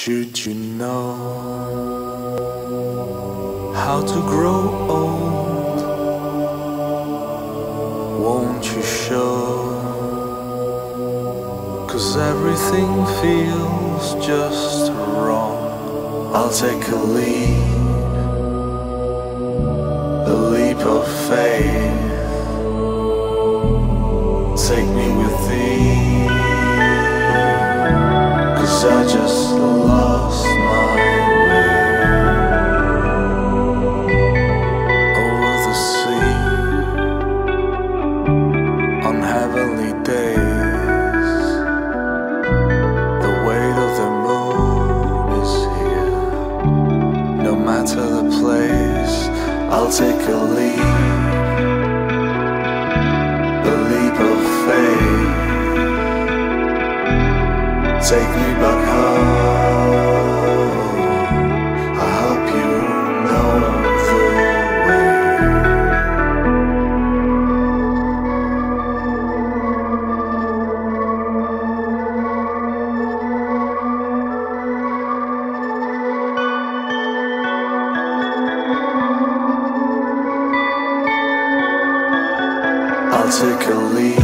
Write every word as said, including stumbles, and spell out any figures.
Should you know how to grow old? Won't you show? 'Cause everything feels just wrong. I'll take a leap, a leap of faith. Take me with thee, 'cause I just lost my way. Over the sea, on heavenly days, the weight of the moon is here. No matter the place, I'll take a leap, a leap of faith. Take me back home. I hope you know the way. I'll take a leap,